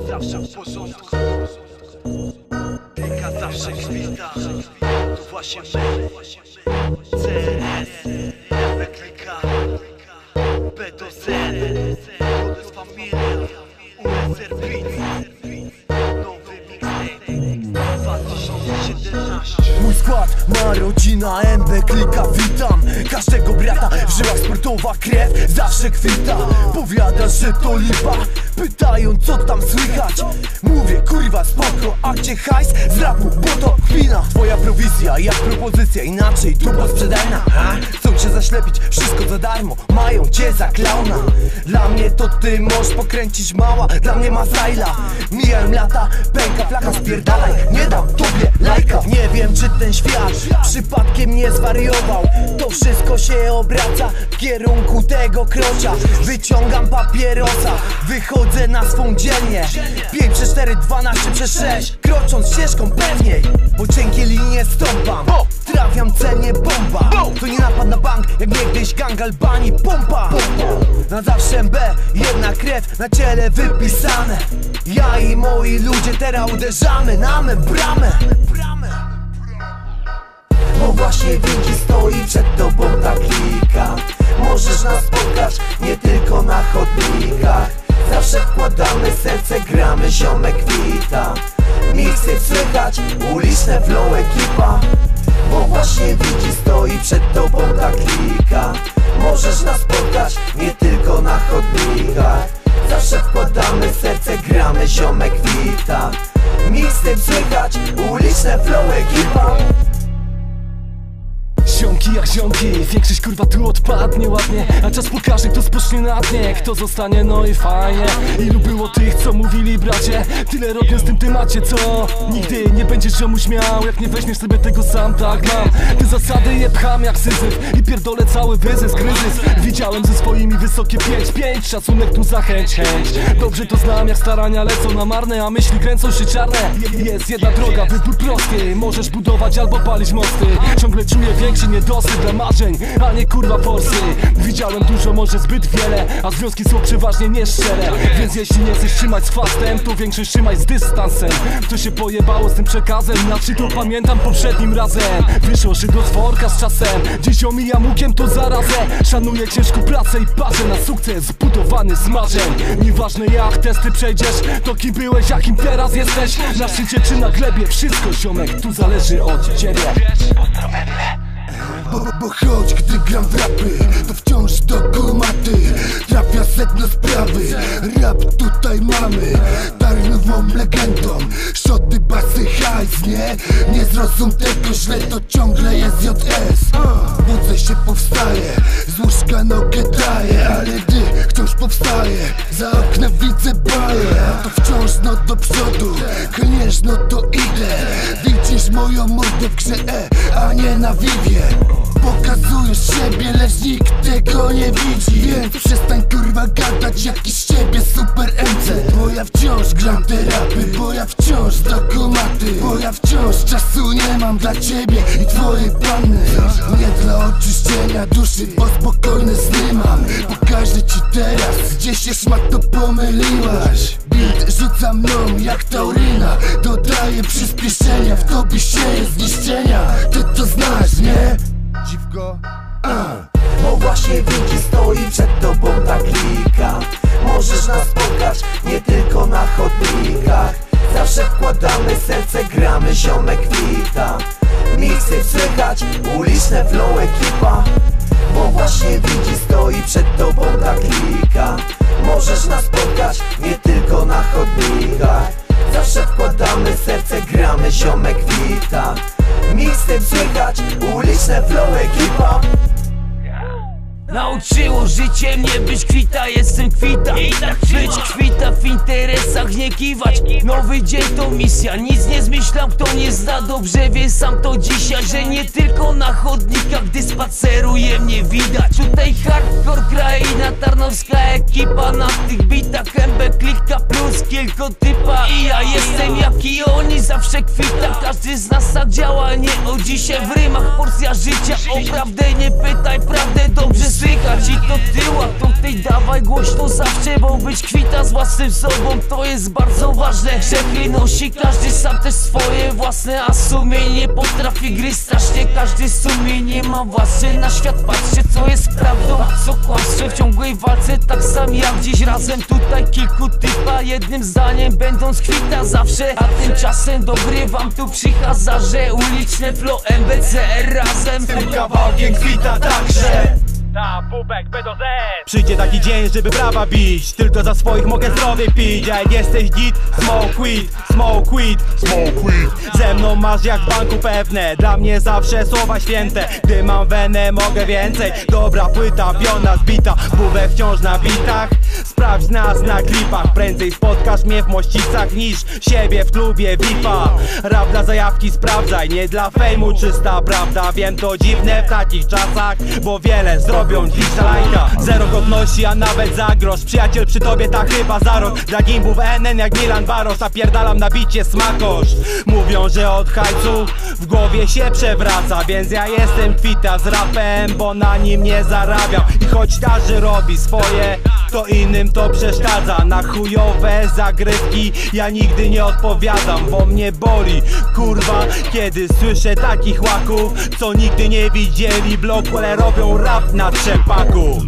zawsze w porządku. Klika zawsze kwita. To właśnie my. CRS, klika. B do Z, Godes Familia, USR Beats. Nowy mixtape 2017. Mój skład ma rodzina MB Klika, witam każdego brata, w żyłach sportowa krew zawsze kwita. Powiadasz, że to lipa, pytają co tam słychać. Mówię kurwa spoko, a gdzie hajs z rapu, bo to chwila. Twoja prowizja jak propozycja, inaczej dupa sprzedajna. Chcą cię zaślepić, wszystko za darmo, mają cię za klauna. Dla mnie to ty możesz pokręcić mała, dla mnie ma zajla. Mijają lata, pęka flaka, spierdalaj, nie dam tobie lajka. Nie wiem czy ten świat przypadkiem nie zwariował. To wszystko się obraca w kierunku tego krocia. Wyciągam papierosa, wychodzę na swą dzielnię. 5/4, 12/6, krocząc ścieżką pewniej, bo cienkie linie stąpam. Trafiam celnie bomba. To nie napad na bank, jak niegdyś gang Albanii pompa. Na zawsze MB, jedna krew na ciele wypisane. Ja i moi ludzie teraz uderzamy na mę bramę. Bo właśnie widzi stoi przed tobą ta klika. Możesz nas spotkać nie tylko na chodnikach. Zawsze wkładamy serce, gramy, ziomek wita. Mixy słychać, uliczne flow ekipa. Bo właśnie widzi stoi przed tobą ta klika. Możesz nas spotkać nie tylko na chodnikach. Zawsze wkładamy serce, gramy, ziomek wita. Mixy słychać, uliczne flow ekipa. Ziomki jak ziomki, większość kurwa tu odpadnie ładnie. A czas pokaże kto spocznie na dnie, kto zostanie, no i fajnie. Ilu było tych co mówili bracie, tyle robię z tym temacie co nigdy nie będziesz ziomuś miał, jak nie weźmiesz sobie tego sam, tak mam. Te zasady je pcham jak syzyf i pierdolę cały wyzysk, kryzys. Widziałem ze swoimi wysokie 5-5, szacunek tu zachęć, chęć. Dobrze to znam jak starania lecą na marne, a myśli kręcą się czarne. Jest jedna droga, wybór prosty, możesz budować albo palić mosty. Ciągle czuję większy niedosyt dla marzeń, a nie kurwa forsy. Widziałem dużo, może zbyt wiele, a związki są przeważnie nieszczere. Więc jeśli nie chcesz trzymać z chwastem, to większość trzymaj z dystansem. To się pojebało z tym przekazem, znaczy to pamiętam poprzednim razem. Wyszło szydło z worka z czasem, dziś omijam łukiem to zarazę. Szanuję ciężką pracę i patrzę na sukces zbudowany z marzeń. Nieważne jak testy przejdziesz, to kim byłeś, jakim teraz jesteś. Na szczycie czy na glebie, wszystko ziomek tu zależy od ciebie. Bo choć gdy gram w rapy, to wciąż do kumaty trafia sedno sprawy. Rap tutaj mamy, tarnową legendą. Szoty, basy, hajs, nie zrozum tego źle, to ciągle jest JS. Budzę się, powstaje, z łóżka nogę daję, ale gdy wciąż powstaje, za oknem widzę baję. To wciąż no do przodu, klniesz no to idę. Widzisz moją mordę w grze a nie na Vivie. Pokazujesz siebie, lecz nikt tego nie widzi. Więc przestań kurwa gadać jakiś z ciebie super MC. Bo ja wciąż gram te rapy, bo ja wciąż do kumaty, bo ja wciąż czasu nie mam dla ciebie i twojej panny. Nie dla oczyszczenia duszy, bo spokojne sny mam. Pokażę ci teraz, gdzie się szmato pomyliłaś. Beat rzuca mną jak taurina, dodaje przyspieszenia, w tobie sieje zniszczenia. Ty to znasz, nie? Dziwko? Bo właśnie widzi stoi przed tobą ta klika. Możesz nas spotkać nie tylko na chodnikach. Zawsze wkładamy serce, gramy, ziomek wita. Mixy słychać, uliczne flow ekipa. Bo właśnie widzi stoi przed tobą ta klika. Możesz nas spotkać nie tylko na chodnikach. Zawsze wkładamy serce, gramy, ziomek wita. Mixtape słychać, uliczne flow ekipa. Nauczyło życie mnie być kwita, jestem kwita. Być kwita w interesach, nie kiwać. Nowy dzień to misja, nic nie zmyślam, kto nie zna dobrze wie sam to dzisiaj. Że nie tylko na chodnikach, gdy spaceruję mnie widać. Tutaj hardcore, kraina tarnowska ekipa. Na tych bitach MB Klika plus kilku typa. I ja jestem jak i oni, zawsze kwita. Każdy z nas tak działa, nie o dzisiaj. W rymach porcja życia, o prawdę nie pytaj, prawdę dobrze słychać i to tyła. Tutaj dawaj głośno zawsze, bo być kwita z własnym sobą to jest bardzo ważne. Grzechy nosi każdy sam też swoje własne, a sumienie potrafi gryźć strasznie. Każdy sumienie ma własne, na świat patrzy co jest prawdą, a co kłamstwem. W ciągłej walce tak sam jak dziś razem. Tutaj kilku typa jednym zdaniem będąc kwita zawsze, a tymczasem dogrywam tu przy Hazarze. Uliczne flow MBCR razem. Tym kawałkiem kwita także. Przyjdzie taki dzień, żeby brawa bić. Tylko za swoich mogę zdrowie pić. A jak jesteś git, smoke weed, smoke weed, smoke weed. Ze mną masz jak w banku pewne. Dla mnie zawsze słowa święte. Gdy mam wenę, mogę więcej. Dobra płyta, piona zbita, bubę wciąż na bitach. Sprawdź nas na klipach. Prędzej spotkasz mnie w Mościcach niż siebie w klubie VIP-a. Rap dla zajawki sprawdzaj, nie dla fejmu czysta prawda. Wiem to dziwne w takich czasach, bo wiele zrobią dziś lajka. Zero godności, a nawet za grosz. Przyjaciel przy tobie ta chyba za rok. Dla gimbów NN jak Milan Barosz. Napierdalam na bicie smakosz. Mówią, że od hajcu w głowie się przewraca, więc ja jestem kwita z rapem, bo na nim nie zarabiam. I choć każdy robi swoje, to innym to przeszkadza. Na chujowe zagrywki ja nigdy nie odpowiadam, bo mnie boli, kurwa, kiedy słyszę takich łaków, co nigdy nie widzieli bloku, ale robią rap na trzepaku.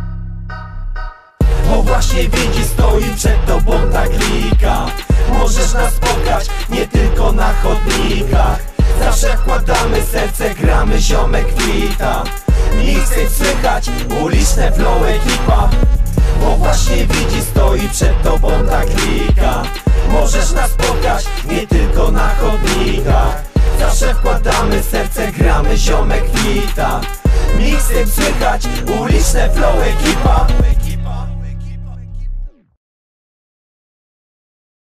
Bo właśnie widzi, stoi przed tobą ta klika. Możesz nas spotkać nie tylko na chodnikach. Zawsze wkładamy serce, gramy ziomek kwita. Nie chcę słychać uliczne flow ekipa. Bo właśnie widzi, stoi przed tobą ta klika. Możesz nas spotkać nie tylko na chodnikach. Zawsze wkładamy serce, gramy ziomek kwita. Mixtape słychać, uliczne flow ekipa.